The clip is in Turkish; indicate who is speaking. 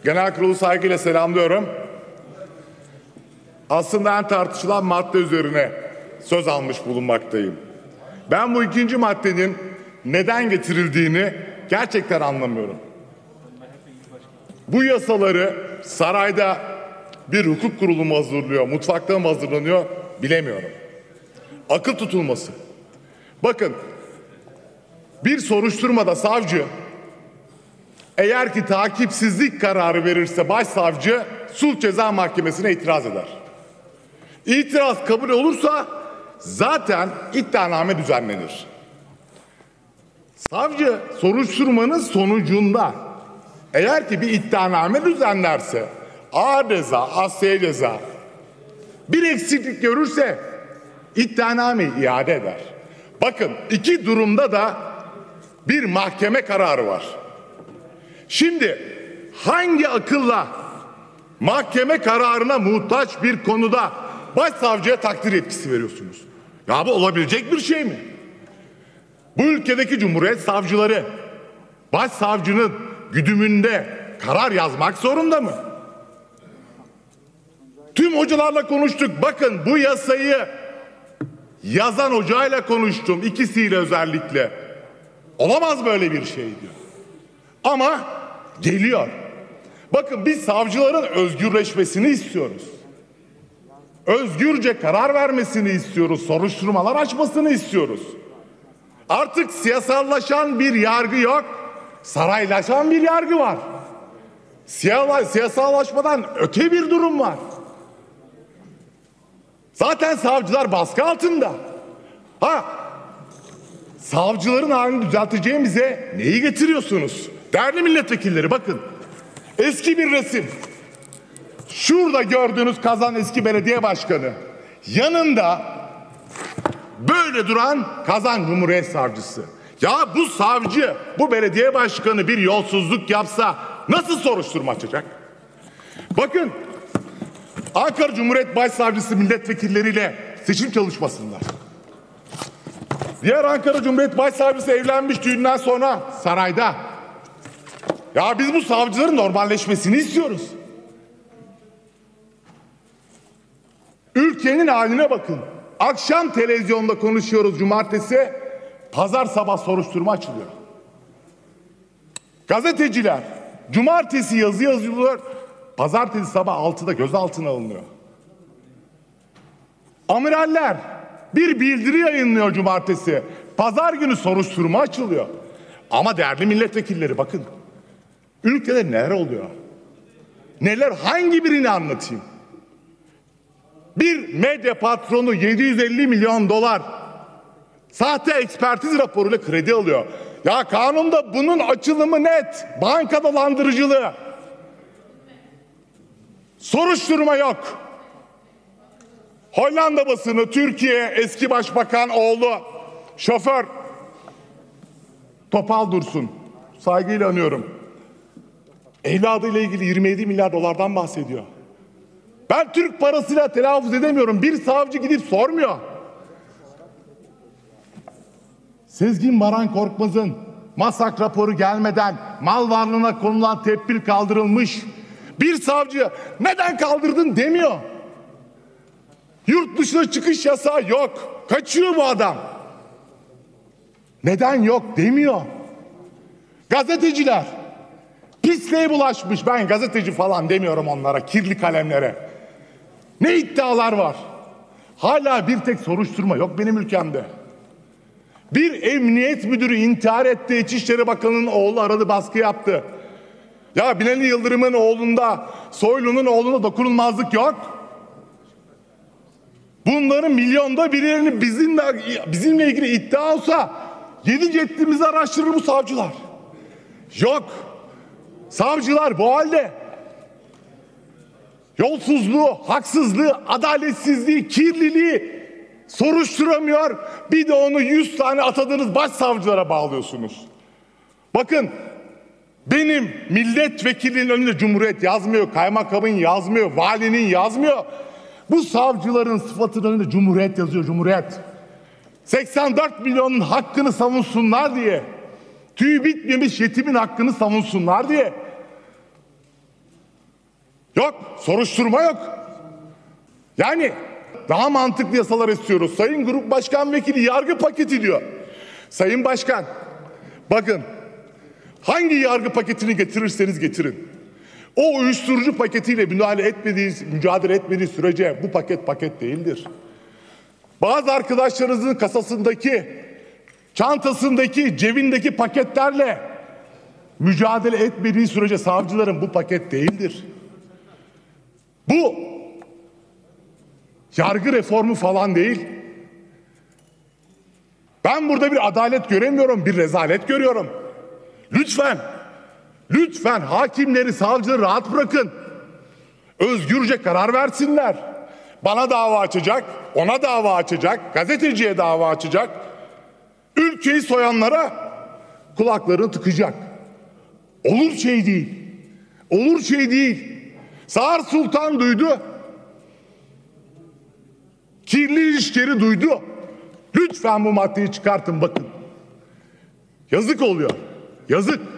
Speaker 1: Genel kurulu saygıyla selamlıyorum. Aslında en tartışılan madde üzerine söz almış bulunmaktayım. Ben bu ikinci maddenin neden getirildiğini gerçekten anlamıyorum. Bu yasaları sarayda bir hukuk kurulu mu hazırlıyor, mutfakta mı hazırlanıyor bilemiyorum. Akıl tutulması. Bakın, bir soruşturmada savcı eğer ki takipsizlik kararı verirse başsavcı sulh ceza mahkemesine itiraz eder. İtiraz kabul olursa zaten iddianame düzenlenir. Savcı soruşturmanın sonucunda eğer ki bir iddianame düzenlerse ağır ceza, asliye ceza bir eksiklik görürse iddianameyi iade eder. Bakın, iki durumda da bir mahkeme kararı var. Şimdi hangi akılla mahkeme kararına muhtaç bir konuda başsavcıya takdir yetkisi veriyorsunuz? Ya bu olabilecek bir şey mi? Bu ülkedeki Cumhuriyet savcıları başsavcının güdümünde karar yazmak zorunda mı? Tüm hocalarla konuştuk. Bakın, bu yasayı yazan hocayla konuştum. İkisiyle özellikle. Olamaz böyle bir şey diyor. Ama geliyor. Bakın, biz savcıların özgürleşmesini istiyoruz. Özgürce karar vermesini istiyoruz. Soruşturmalar açmasını istiyoruz. Artık siyasallaşan bir yargı yok. Saraylaşan bir yargı var. Siyasallaşmadan öte bir durum var. Zaten savcılar baskı altında. Savcıların halini düzelteceğimize neyi getiriyorsunuz? Değerli milletvekilleri, bakın. Eski bir resim. Şurada gördüğünüz Kazan eski belediye başkanı. Yanında böyle duran Kazan Cumhuriyet Savcısı. Ya bu savcı, bu belediye başkanı bir yolsuzluk yapsa nasıl soruşturma açacak? Bakın, Ankara Cumhuriyet Başsavcısı milletvekilleriyle seçim çalışmasınlar. Diğer Ankara Cumhuriyet Başsavcısı evlenmiş, düğünden sonra sarayda. Ya biz bu savcıların normalleşmesini istiyoruz. Ülkenin haline bakın. Akşam televizyonda konuşuyoruz cumartesi, pazar sabah soruşturma açılıyor. Gazeteciler cumartesi yazı yazıyorlar, pazartesi sabah 6'da gözaltına alınıyor. Amiraller bir bildiri yayınlıyor cumartesi, pazar günü soruşturma açılıyor. Ama değerli milletvekilleri, bakın, ülkede neler oluyor? Neler, hangi birini anlatayım? Bir medya patronu 750 milyon dolar sahte ekspertiz raporuyla kredi alıyor. Ya kanunda bunun açılımı net. Banka dolandırıcılığı. Soruşturma yok. Hollanda basını, Türkiye eski başbakan oğlu şoför Topal Dursun, saygıyla anıyorum, evladıyla ilgili 27 milyar dolardan bahsediyor. Ben Türk parasıyla telaffuz edemiyorum. Bir savcı gidip sormuyor. Sezgin Baran Korkmaz'ın MASAK raporu gelmeden mal varlığına konulan tedbir kaldırılmış. Bir savcı neden kaldırdın demiyor. Yurt dışına çıkış yasağı yok. Kaçıyor bu adam. Neden yok demiyor. Gazeteciler pisliğe bulaşmış. Ben gazeteci falan demiyorum onlara, kirli kalemlere. Ne iddialar var. Hala bir tek soruşturma yok benim ülkemde. Bir emniyet müdürü intihar etti. İçişleri Bakanı'nın oğlu aradı, baskı yaptı. Ya Binali Yıldırım'ın oğlunda, Soylu'nun oğlunda dokunulmazlık yok. Bunların milyonda birilerini bizimle ilgili iddia olsa 7 ceddimizi araştırır bu savcılar. Yok. Savcılar bu halde. Yolsuzluğu, haksızlığı, adaletsizliği, kirliliği soruşturamıyor. Bir de onu 100 tane atadığınız başsavcılara bağlıyorsunuz. Bakın, benim milletvekilinin önünde Cumhuriyet yazmıyor, kaymakamın yazmıyor, valinin yazmıyor. Bu savcıların sıfatının önünde Cumhuriyet yazıyor, Cumhuriyet. 84 milyonun hakkını savunsunlar diye. Tüyü bitmemiş yetimin hakkını savunsunlar diye. Yok, soruşturma yok. Yani daha mantıklı yasalar istiyoruz. Sayın Grup Başkan Vekili yargı paketi diyor. Sayın Başkan, bakın hangi yargı paketini getirirseniz getirin. O uyuşturucu paketiyle mücadele etmediği sürece bu paket değildir. Bazı arkadaşlarınızın kasasındaki, çantasındaki, cebindeki paketlerle mücadele etmediği sürece savcıların bu paket değildir. Bu yargı reformu falan değil. Ben burada bir adalet göremiyorum, bir rezalet görüyorum. Lütfen hakimleri, savcıları rahat bırakın. Özgürce karar versinler. Bana dava açacak, ona dava açacak, gazeteciye dava açacak. Ülkeyi soyanlara kulaklarını tıkacak. Olur şey değil. Olur şey değil. Sağır Sultan duydu. Kirli ilişkileri duydu. Lütfen bu maddeyi çıkartın bakın. Yazık oluyor. Yazık.